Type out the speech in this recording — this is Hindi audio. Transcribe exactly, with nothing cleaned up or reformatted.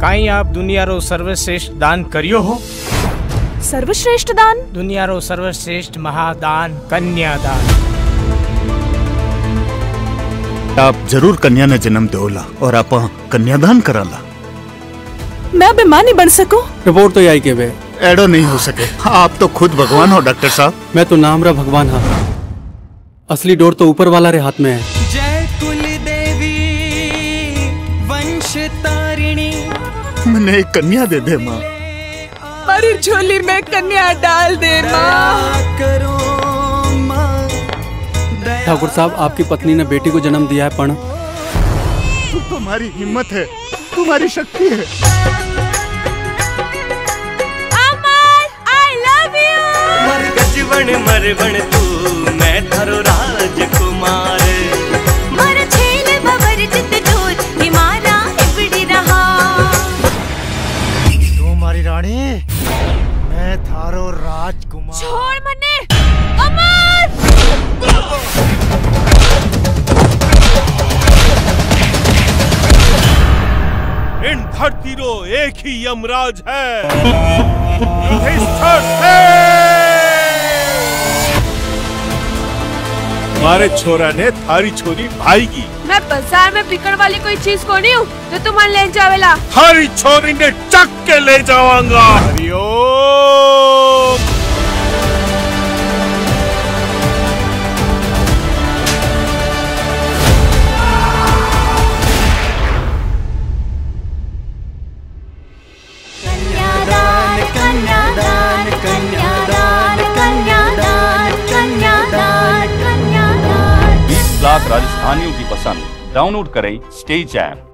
काई आप दुनिया रो सर्वश्रेष्ठ दान करियो हो? सर्वश्रेष्ठ दान? दुनिया रो सर्वश्रेष्ठ महादान कन्यादान। आप जरूर कन्या ने जन्म दोला और आप कन्यादान कराला। मैं अब मां नहीं बन सकूं? रिपोर्ट तो यही के वे एडो नहीं हो सके। आप तो खुद भगवान हो डॉक्टर साहब। मैं तो नाम रा भगवान हाँ, असली डोर तो ऊपर वाला रे हाथ में है। जय कुल देवी वंश तारिणी। मैंने एक कन्या दे दे माँ। हमारी झोली में कन्या डाल दे माँ। करो माँ। ठाकुर साहब, आपकी पत्नी ने बेटी को जन्म दिया है, पण तुम्हारी हिम्मत है, तुम्हारी शक्ति है। अमर, I love you। मर गजबन मरबन तू, मैं थारो राजकुमार। मर छेल बबर जित जोर, हिमारा हिपड़ी रहा। तू हमारी रानी, मैं थारो राजकुमार। छोड़ मन्ने, अमर। इन धरती रो एक ही यमराज है, युधिष्ठिर है। हमारे छोरा ने थारी छोरी भाईगी। मैं बाजार में बिकड़ वाली कोई चीज को नहीं हूँ जो तुम्हारे ले जावेला। थारी छोरी ने चक के ले जावांगा। हरिओम। कन्यादान, कन्यादान, कन्यादान, कन्यादान, कन्यादान, कन्यादान। बीस लाख राजस्थानियों की पसंद। डाउनलोड करें स्टेज ऐप।